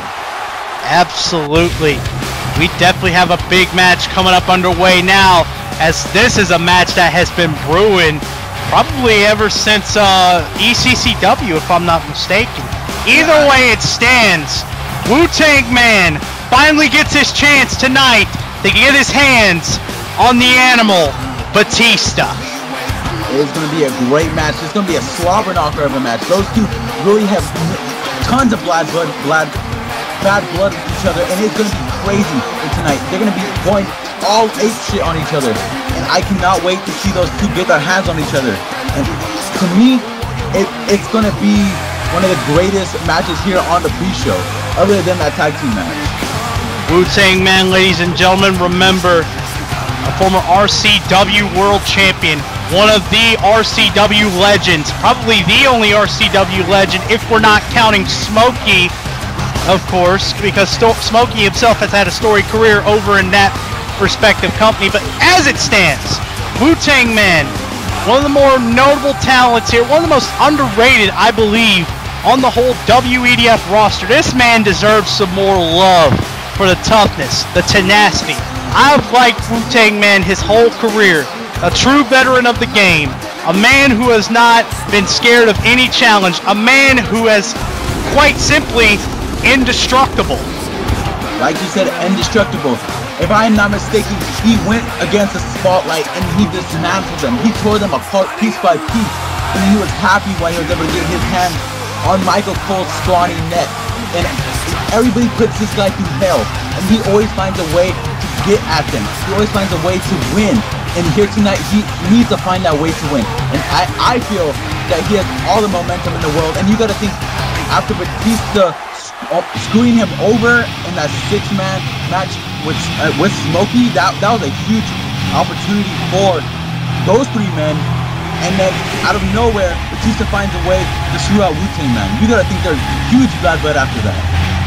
Absolutely. We definitely have a big match coming up underway now, as this is a match that has been brewing probably ever since uh, E C C W, if I'm not mistaken. Either way it stands, Wu Tang Man finally gets his chance tonight to get his hands on the animal, Batista. It's going to be a great match. It's going to be a slobber knocker of a match. Those two really have tons of bad blood, blood, bad blood with each other, and it's going to be crazy tonight. They're going to be going all ape shit on each other, and I cannot wait to see those two get their hands on each other. And to me, it, it's going to be one of the greatest matches here on the pre-show, other than that tag team match. Wu Tang Man, ladies and gentlemen, remember, a former R C W World Champion, one of the R C W legends, probably the only R C W legend, if we're not counting Smokey, of course, because Sto Smokey himself has had a storied career over in that respective company. But as it stands, Wu Tang Man, one of the more notable talents here, one of the most underrated, I believe, on the whole W E D F roster. This man deserves some more love for the toughness, the tenacity. I've liked Wu Tang Man his whole career. A true veteran of the game. A man who has not been scared of any challenge. A man who has, quite simply, indestructible. Like you said, indestructible. If I'm not mistaken, he went against the spotlight and he dismantled them. He tore them apart piece by piece. And he was happy when he was able to get his hands on Michael Cole's scrawny neck. And everybody puts this guy through hell. And he always finds a way to get at them. He always finds a way to win. And here tonight, he needs to find that way to win. And I, I feel that he has all the momentum in the world. And you got to think, after Batista screwing him over in that six-man match with uh, with Smokey. That that was a huge opportunity for those three men. And then out of nowhere, Batista finds a way to screw out Wu Tang Man. You gotta think there's huge bad blood after that.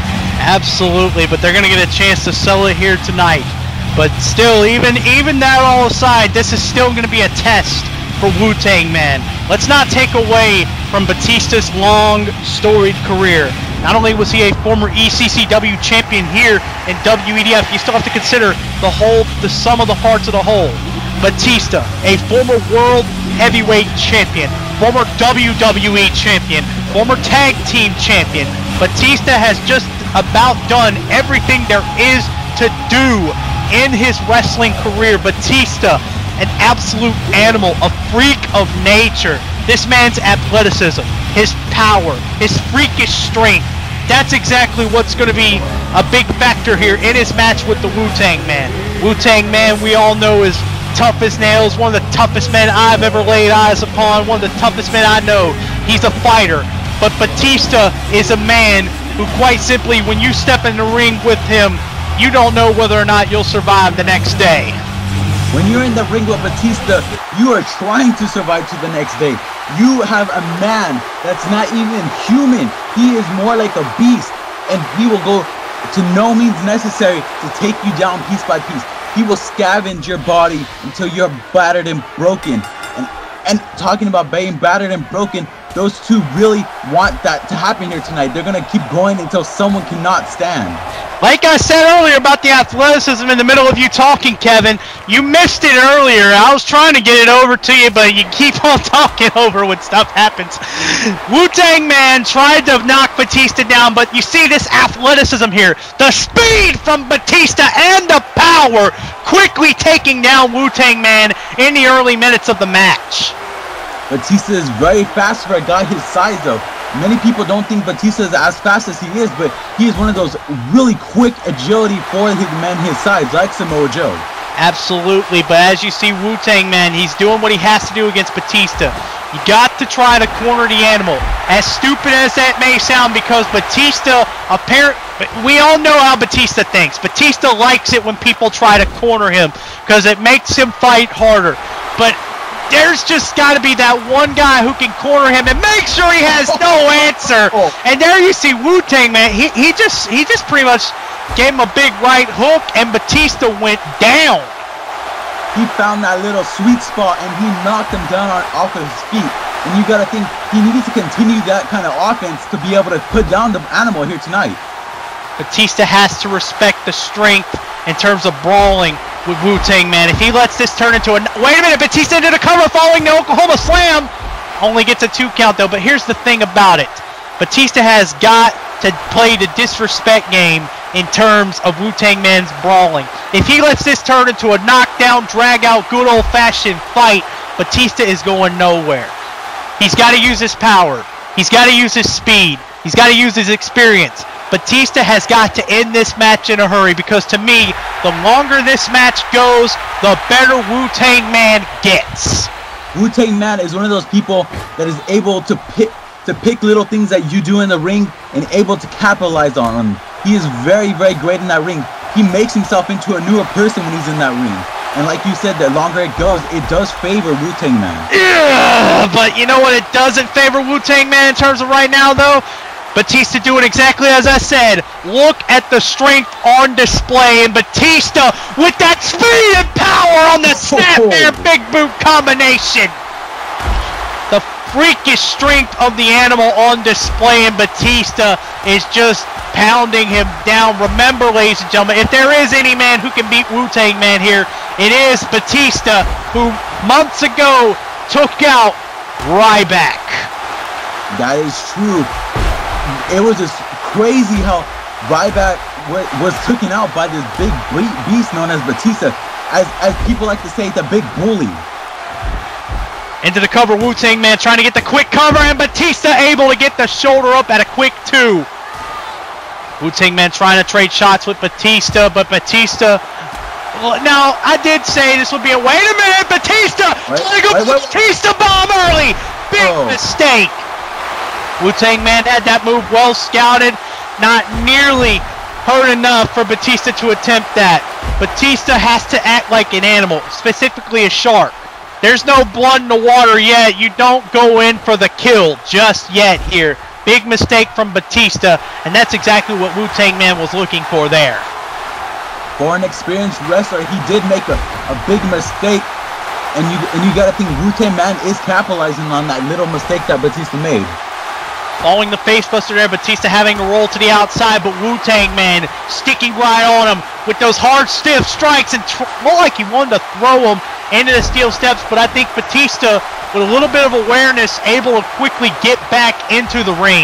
Absolutely, but they're gonna get a chance to sell it here tonight. But still, even even that all aside, this is still gonna be a test for Wu Tang Man. Let's not take away from Batista's long, storied career. Not only was he a former E C C W champion here in W E D F, you still have to consider the whole, the sum of the parts of the whole. Batista, a former world heavyweight champion, former W W E champion, former tag team champion. Batista has just about done everything there is to do in his wrestling career. Batista, an absolute animal, a freak of nature. This man's athleticism, his power, his freakish strength, that's exactly what's going to be a big factor here in his match with the Wu Tang Man. Wu Tang Man, we all know, is tough as nails, one of the toughest men I've ever laid eyes upon, one of the toughest men I know. He's a fighter, but Batista is a man who, quite simply, when you step in the ring with him, you don't know whether or not you'll survive the next day. When you're in the ring with Batista, you are trying to survive to the next day. You have a man that's not even human. He is more like a beast, and he will go to no means necessary to take you down piece by piece. He will scavenge your body until you're battered and broken. And and talking about being battered and broken, those two really want that to happen here tonight. They're going to keep going until someone cannot stand. Like I said earlier about the athleticism in the middle of you talking, Kevin, you missed it earlier. I was trying to get it over to you, but you keep on talking over when stuff happens. Wu Tang Man tried to knock Batista down, but you see this athleticism here. The speed from Batista and the power quickly taking down Wu Tang Man in the early minutes of the match. Batista is very fast for a guy his size, though. Many people don't think Batista is as fast as he is, but he is one of those really quick agility for his men his size, like Samoa Joe. Absolutely, but as you see Wu Tang Man, he's doing what he has to do against Batista. You got to try to corner the animal. As stupid as that may sound, because Batista, apparent, we all know how Batista thinks. Batista likes it when people try to corner him, because it makes him fight harder. But there's just got to be that one guy who can corner him and make sure he has no answer. And there you see Wu Tang Man. He he just he just pretty much gave him a big right hook, and Batista went down. He found that little sweet spot and he knocked him down on, off of his feet. And you got to think he needs to continue that kind of offense to be able to put down the animal here tonight. Batista has to respect the strength in terms of brawling with Wu Tang Man. If he lets this turn into a... Wait a minute, Batista did a cover following the Oklahoma Slam. Only gets a two count, though. But here's the thing about it. Batista has got to play the disrespect game in terms of Wu Tang Man's brawling. If he lets this turn into a knockdown, drag-out, good old-fashioned fight, Batista is going nowhere. He's got to use his power. He's got to use his speed. He's got to use his experience. Batista has got to end this match in a hurry, because to me, the longer this match goes, the better Wu Tang Man gets. Wu Tang Man is one of those people that is able to pick to pick little things that you do in the ring and able to capitalize on them. He is very, very great in that ring. He makes himself into a newer person when he's in that ring. And like you said, the longer it goes, it does favor Wu Tang Man. Yeah, but you know what? It doesn't favor Wu Tang Man in terms of right now, though. Batista doing exactly as I said. Look at the strength on display, and Batista with that speed and power on the snapmare big boot combination. The freakish strength of the animal on display, and Batista is just pounding him down. Remember, ladies and gentlemen, if there is any man who can beat Wu Tang Man here, it is Batista, who months ago took out Ryback. That is true. It was just crazy how Ryback was taken out by this big beast known as Batista. As, as people like to say, the big bully. Into the cover, Wu Tang Man trying to get the quick cover, and Batista able to get the shoulder up at a quick two. Wu Tang Man trying to trade shots with Batista, but Batista... Well, now, I did say this would be a... Wait a minute, Batista! Wait, trying to go wait, wait, Batista bomb early! Big oh. mistake! Wu Tang Man had that move well scouted. not nearly hurt enough for Batista to attempt that. Batista has to act like an animal, specifically a shark. There's no blood in the water yet. You don't go in for the kill just yet here. Big mistake from Batista, and that's exactly what Wu Tang Man was looking for there. For an experienced wrestler, he did make a, a big mistake, and you and you gotta think Wu Tang Man is capitalizing on that little mistake that Batista made. Following the facebuster there, Batista having to roll to the outside, but Wu Tang Man sticking right on him with those hard, stiff strikes, and more like he wanted to throw him into the steel steps, but I think Batista, with a little bit of awareness, able to quickly get back into the ring.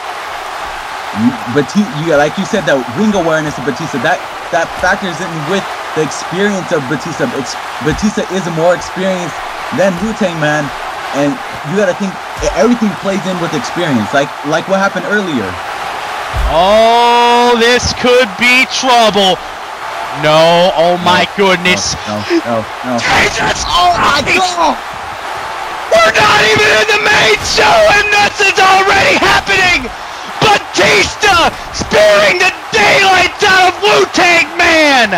But yeah, like you said, that ring awareness of Batista, that that factors in with the experience of Batista. Batista is more experienced than Wu Tang Man, and you gotta think everything plays in with experience, like like what happened earlier. Oh, this could be trouble. No, oh my no, goodness. No, no, no. no. Jesus, oh my God! We're not even in the main show, and this is already happening! Batista spearing the daylights out of Wu Tang Man!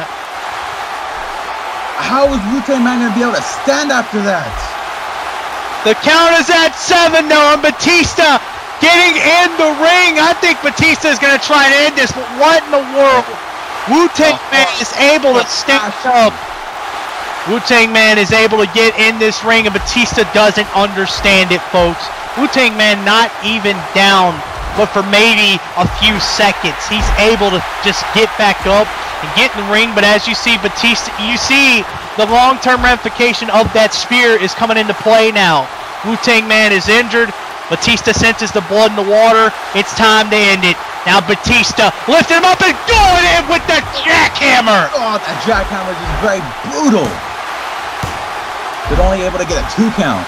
How is Wu Tang Man gonna be able to stand after that? The count is at seven now, and Batista getting in the ring. I think Batista is gonna try and end this, but what in the world? Wu Tang oh, Man is able to stand up. Wu Tang Man is able to get in this ring, and Batista doesn't understand it, folks. Wu Tang Man not even down, but for maybe a few seconds, he's able to just get back up and get in the ring. But as you see, Batista, you see the long-term ramification of that spear is coming into play now. Wu Tang Man is injured. Batista senses the blood in the water. It's time to end it. Now Batista lifting him up and going in with the jackhammer. Oh, that jackhammer is very brutal. But only able to get a two count.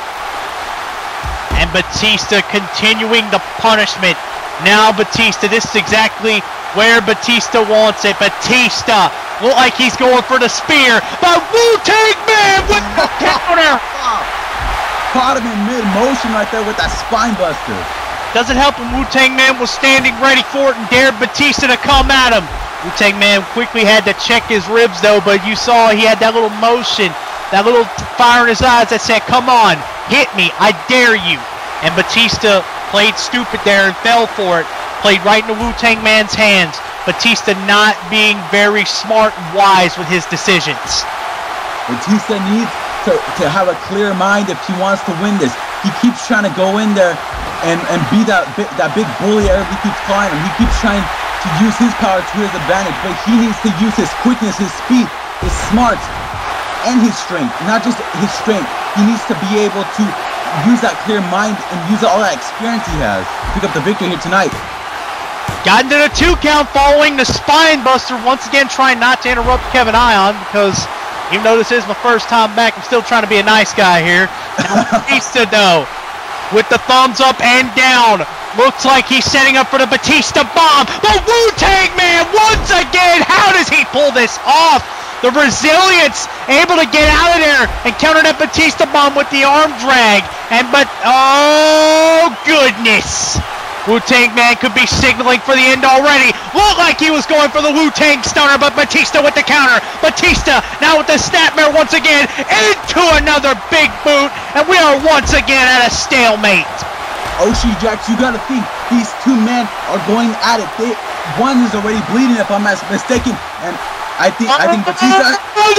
And Batista continuing the punishment. Now Batista, this is exactly where Batista wants it. Batista look like he's going for the spear, but Wu Tang Man with the counter. Caught him in mid-motion right there with that spine buster. Doesn't help him. Wu Tang Man was standing ready for it and dared Batista to come at him. Wu Tang Man quickly had to check his ribs though, but you saw he had that little motion, that little fire in his eyes that said, come on, hit me, I dare you. And Batista played stupid there and fell for it. Played right into Wu Tang Man's hands. Batista not being very smart and wise with his decisions. Batista needs to, to have a clear mind if he wants to win this. He keeps trying to go in there and, and be that, that big bully everybody keeps calling him. He keeps trying to use his power to his advantage, but he needs to use his quickness, his speed, his smarts, and his strength. Not just his strength. He needs to be able to use that clear mind and use all that experience he has to pick up the victory here tonight. Got into the two count following the spine buster. Once again, trying not to interrupt Kevin Ion because even though this is my first time back, I'm still trying to be a nice guy here. Now Batista though, with the thumbs up and down, looks like he's setting up for the Batista bomb. But Wu Tang Man once again, how does he pull this off? The resilience, able to get out of there and counter that Batista bomb with the arm drag. And but, oh goodness. Wu Tang Man could be signaling for the end already. Looked like he was going for the Wu Tang stunner, but Batista with the counter. Batista now with the snapmare once again into another big boot. And we are once again at a stalemate. Oshujax, you gotta think, these two men are going at it. They, one is already bleeding if I'm not mistaken. And I think I think Batista, oh,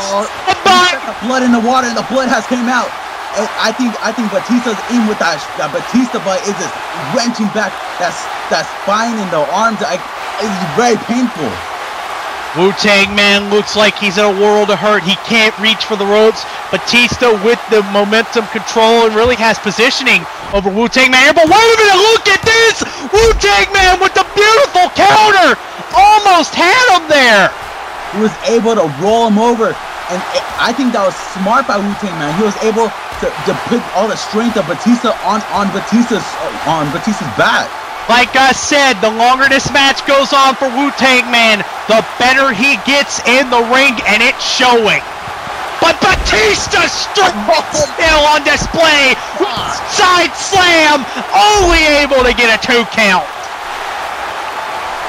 the blood in the water, and the blood has came out. And I think I think Batista's in with that. That Batista bite is just wrenching back that that spine and the arms. Like, it's very painful. Wu Tang Man looks like he's in a world of hurt. He can't reach for the ropes. Batista with the momentum control and really has positioning over Wu Tang Man. But wait a minute, look at this! Wu Tang Man with the beautiful counter, almost had him there. He was able to roll him over, and I think that was smart by Wu Tang Man. He was able to, to put all the strength of Batista on on Batista's on Batista's back. Like I said, the longer this match goes on for Wu Tang Man, the better he gets in the ring, and it's showing. But Batista still on display, side slam, only able to get a two count.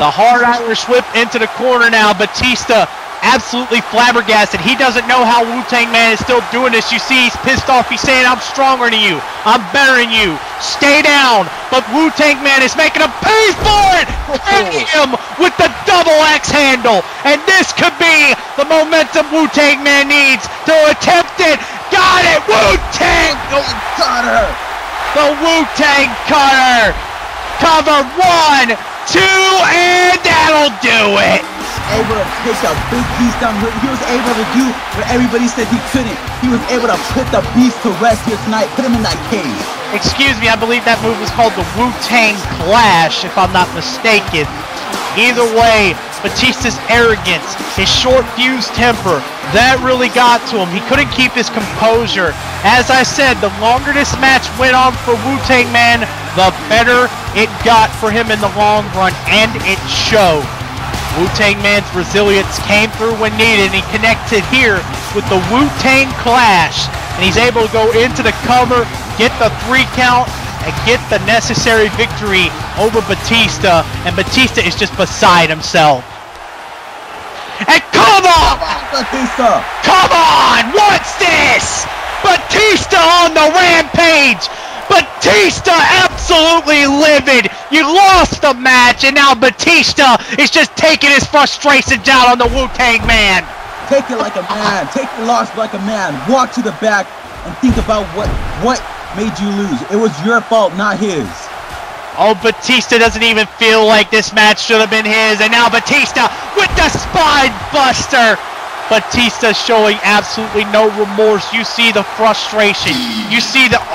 The hard Irish whip into the corner now. Batista absolutely flabbergasted. He doesn't know how Wu Tang Man is still doing this. You see he's pissed off. He's saying, I'm stronger than you. I'm better than you. Stay down. But Wu Tang Man is making him pay for it. Hitting him with the double X handle. And this could be the momentum Wu Tang Man needs to attempt it. Got it. Wu Tang. Cutter. The Wu Tang Cutter. Cover one, two, and that'll do it. Able to take a big piece down. He was able to do what everybody said he couldn't. He was able to put the beast to rest here tonight, put him in that cage. Excuse me, I believe that move was called the Wu Tang Clash, if I'm not mistaken. Either way, Batista's arrogance, his short fused temper, that really got to him. He couldn't keep his composure. As I said, the longer this match went on for Wu Tang Man, the better it got for him in the long run, and it showed. Wu Tang Man's resilience came through when needed, and he connected here with the Wu Tang Clash, and he's able to go into the cover, get the three count, and get the necessary victory over Batista, and Batista is just beside himself. And come on! Batista! Come on! What's this? Batista on the rampage! Batista absolutely livid! You lost the match, and now Batista is just taking his frustrations out on the Wu Tang Man! Take it like a man. Take the loss like a man. Walk to the back and think about what, what made you lose. It was your fault, not his. Oh, Batista doesn't even feel like this match should have been his, and now Batista with the spine buster! Batista showing absolutely no remorse. You see the frustration. You see the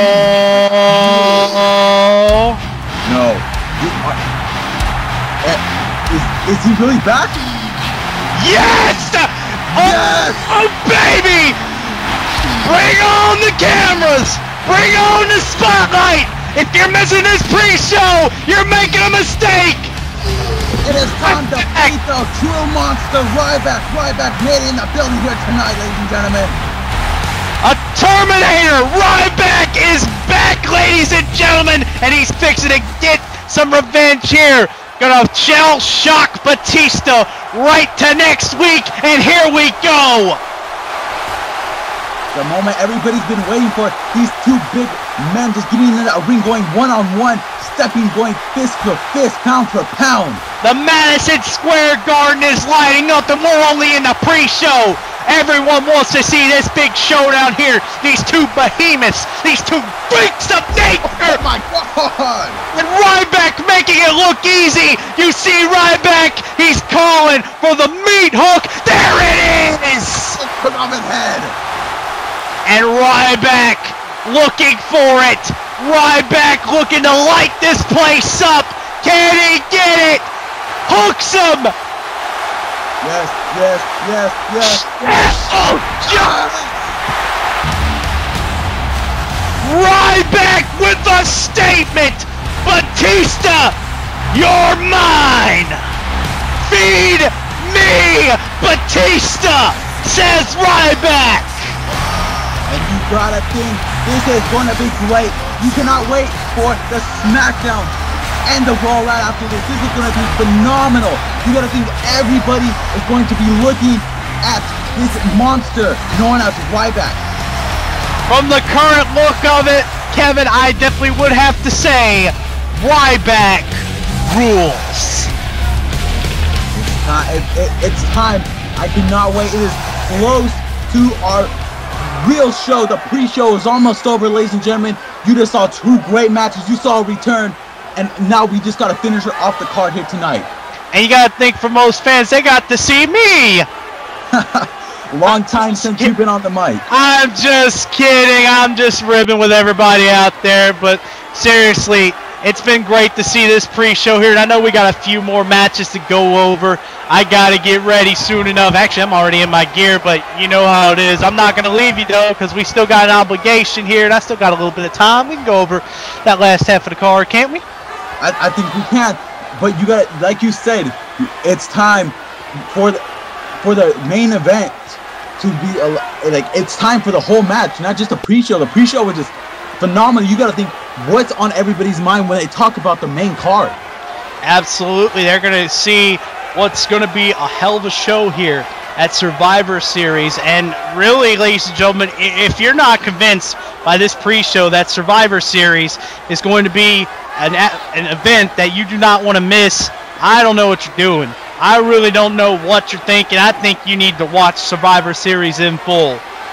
oh. No. Is, is he really back? Yes! Oh, Yes! oh, baby! Bring on the cameras! Bring on the spotlight! If you're missing this pre-show, you're making a mistake! It is time to beat the true monster, Ryback. Ryback made it in the building here tonight, ladies and gentlemen. A Terminator! Ryback is back, ladies and gentlemen, and he's fixing to get some revenge here. Gonna shell shock Batista right to next week, and here we go. The moment everybody's been waiting for. These two big men just getting in that ring, going one-on-one, stepping, going fist for fist, pound for pound. The Madison Square Garden is lighting up, and we're only in the pre-show. Everyone wants to see this big showdown here. These two behemoths, these two freaks of nature. Oh my God! And Ryback making it look easy. You see Ryback, he's calling for the meat hook. There it is. Put on his head. And Ryback looking for it. Ryback looking to light this place up. Can he get it? Hooks him. Yes, yes, yes, yes, yes. Oh, yes. Ryback with a statement. Batista, you're mine. Feed me, Batista, says Ryback. And you gotta think this is gonna be great. You cannot wait for the SmackDown and the Raw right after this. This is gonna be phenomenal. You gotta think everybody is going to be looking at this monster known as Ryback. From the current look of it, Kevin, I definitely would have to say Ryback rules. It's time. It, it, it's time. I cannot wait. It is close to our real show. The pre-show is almost over, ladies and gentlemen. You just saw two great matches. You saw a return, and now we just got to finish her off the card here tonight. And you got to think, for most fans, they got to see me. Long time since you've been on the mic. I'm just kidding. I'm just ribbing with everybody out there. But seriously, it's been great to see this pre-show here. And I know we got a few more matches to go over. I got to get ready soon enough. Actually, I'm already in my gear, but you know how it is. I'm not going to leave you, though, because we still got an obligation here, and I still got a little bit of time. We can go over that last half of the card, can't we? I, I think we can. But you got, like you said, it's time for the, for the main event to be, a, like, it's time for the whole match, not just the pre-show. The pre-show was just phenomenal. You got to think, what's on everybody's mind when they talk about the main card? Absolutely. They're going to see what's going to be a hell of a show here at Survivor Series. And really, ladies and gentlemen, if you're not convinced by this pre-show that Survivor Series is going to be an, an event that you do not want to miss, I don't know what you're doing. I really don't know what you're thinking. I think you need to watch Survivor Series in full.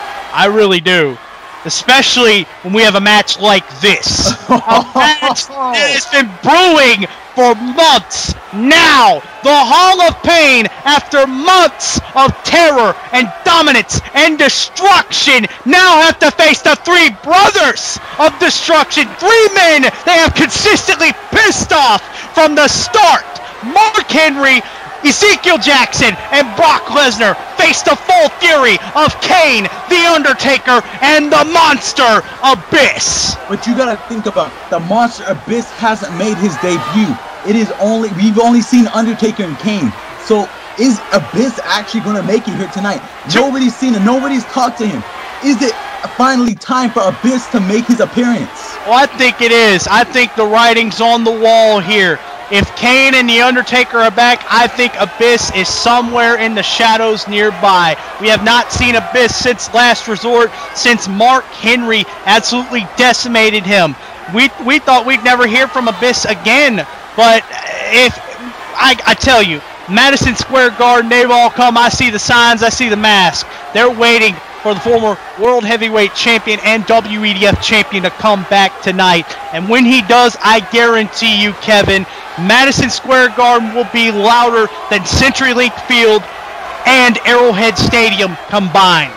I really do. Especially when we have a match like this. A match that has been brewing for months now. The Hall of Pain, after months of terror and dominance and destruction, now have to face the three brothers of destruction. Three men they have consistently pissed off from the start. Mark Henry, Ezekiel Jackson, and Brock Lesnar face the full fury of Kane, The Undertaker, and the Monster Abyss. But you gotta think about, the Monster Abyss hasn't made his debut. It is only, we've only seen Undertaker and Kane. So is Abyss actually gonna make it here tonight? Nobody's seen him, nobody's talked to him. Is it finally time for Abyss to make his appearance? Well, I think it is. I think the writing's on the wall here. If Kane and The Undertaker are back, I think Abyss is somewhere in the shadows nearby. We have not seen Abyss since Last Resort, since Mark Henry absolutely decimated him. We we thought we'd never hear from Abyss again, but if I, I tell you, Madison Square Garden, they've all come. I see the signs, I see the mask. They're waiting for the former World Heavyweight Champion and W E D F Champion to come back tonight. And when he does, I guarantee you, Kevin, Madison Square Garden will be louder than CenturyLink Field and Arrowhead Stadium combined.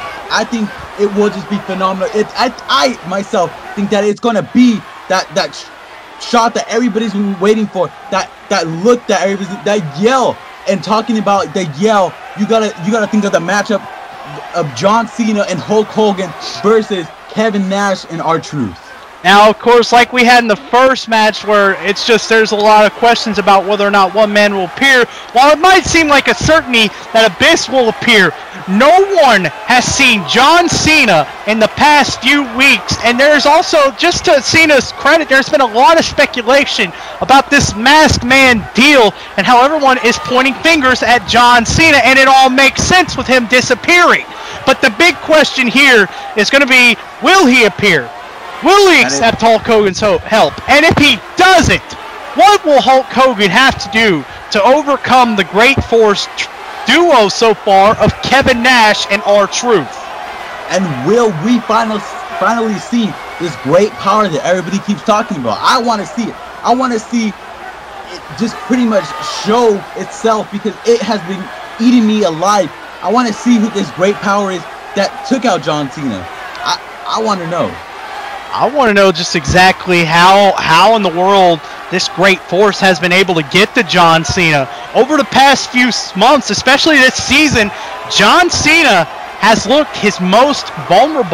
I think it will just be phenomenal. It, I, I myself think that it's going to be that that sh shot that everybody's been waiting for, that that look that everybody's, that yell, and talking about the yell. You gotta you gotta think of the matchup of John Cena and Hulk Hogan versus Kevin Nash and R-Truth. Now, of course, like we had in the first match, where it's just there's a lot of questions about whether or not one man will appear. While it might seem like a certainty that Abyss will appear, no one has seen John Cena in the past few weeks. And there's also, just to Cena's credit, there's been a lot of speculation about this Masked Man deal and how everyone is pointing fingers at John Cena, and it all makes sense with him disappearing. But the big question here is going to be, will he appear? Will he accept Hulk Hogan's help? And if he doesn't, what will Hulk Hogan have to do to overcome the Great Force duo so far of Kevin Nash and R-Truth? And will we finally, finally see this great power that everybody keeps talking about? I want to see it. I want to see it just pretty much show itself, because it has been eating me alive. I want to see who this great power is that took out John Cena. I, I want to know. I want to know just exactly how how in the world this Great Force has been able to get to John Cena. Over the past few months, especially this season, John Cena has looked his most vulnerable.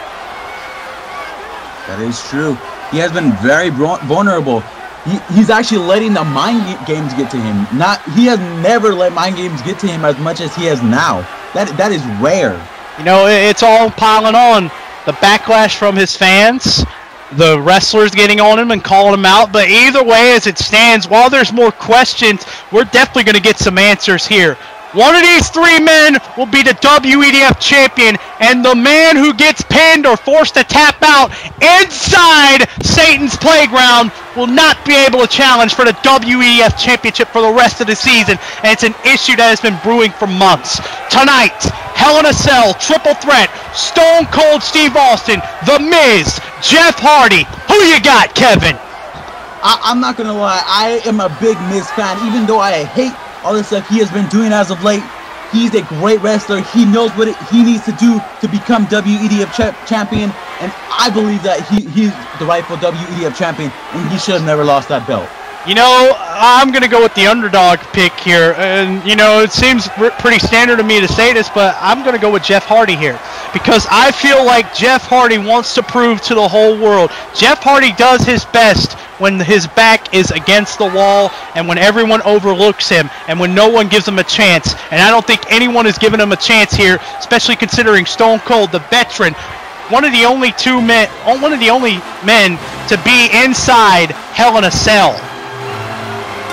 That is true. He has been very vulnerable. He, he's actually letting the mind games get to him. Not he has never let mind games get to him as much as he has now. That that is rare. You know, it's all piling on. The backlash from his fans, the wrestlers getting on him and calling him out. But either way, as it stands, while there's more questions, we're definitely going to get some answers here. One of these three men will be the W E D F champion, and the man who gets pinned or forced to tap out inside Satan's playground will not be able to challenge for the W E D F championship for the rest of the season, and it's an issue that has been brewing for months. Tonight, Hell in a Cell, triple threat, Stone Cold Steve Austin, The Miz, Jeff Hardy. Who you got, Kevin? I, I'm not going to lie, I am a big Miz fan, even though I hate all the stuff he has been doing as of late. He's a great wrestler. He knows what it, he needs to do to become W E D F cha champion, and I believe that he, he's the rightful W E D F champion, and he should have never lost that belt. You know, I'm going to go with the underdog pick here, and, you know, it seems pretty standard to me to say this, but I'm going to go with Jeff Hardy here, because I feel like Jeff Hardy wants to prove to the whole world. Jeff Hardy does his best when his back is against the wall and when everyone overlooks him and when no one gives him a chance, and I don't think anyone is giving him a chance here, especially considering Stone Cold, the veteran, one of the only two men, one of the only men to be inside Hell in a Cell.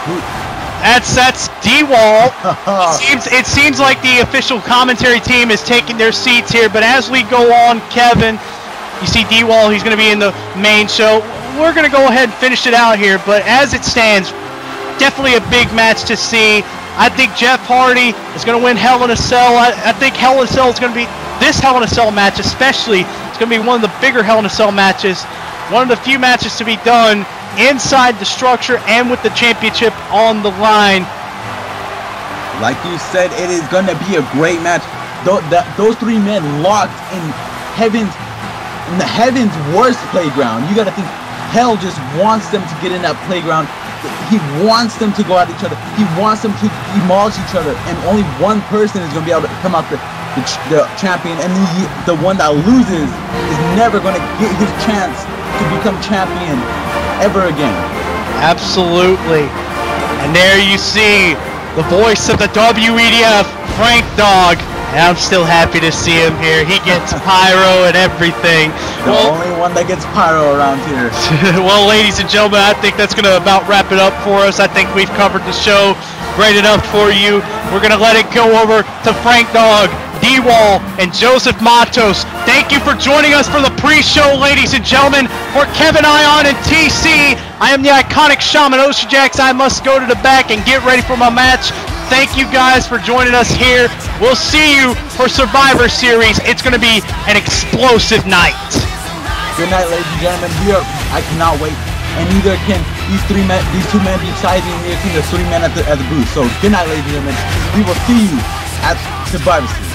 That's that's D-Wall. It seems it seems like the official commentary team is taking their seats here. But as we go on, Kevin, you see D-Wall. He's going to be in the main show. We're going to go ahead and finish it out here. But as it stands, definitely a big match to see. I think Jeff Hardy is going to win Hell in a Cell. I, I think Hell in a Cell is going to be this Hell in a Cell match, especially. It's going to be one of the bigger Hell in a Cell matches. One of the few matches to be done inside the structure and with the championship on the line. Like you said, it is going to be a great match. Th that, those three men locked in heaven's, in the heaven's worst playground. You got to think, Hell just wants them to get in that playground. He wants them to go at each other. He wants them to demolish each other. And only one person is going to be able to come out the, the, ch the champion. And the, the one that loses is never going to get his chance to become champion ever again. Absolutely. And there you see the voice of the W E D F, Frank Dog. And I'm still happy to see him here. He gets pyro and everything. The well, only one that gets pyro around here. Well, ladies and gentlemen, I think that's going to about wrap it up for us. I think we've covered the show great enough for you. We're going to let it go over to Frank Dog, D-Wall, and Joseph Matos. Thank you for joining us for the pre-show, ladies and gentlemen. For Kevin Ion and T C, I am the iconic Shaman Oshujax. I must go to the back and get ready for my match. Thank you guys for joining us here. We'll see you for Survivor Series. It's going to be an explosive night. Good night, ladies and gentlemen. We are, I cannot wait. And neither can these three men, these two men beside me, neither can the three men at the, at the booth. So good night, ladies and gentlemen. We will see you at Survivor Series.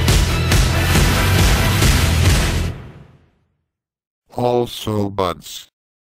Also buds.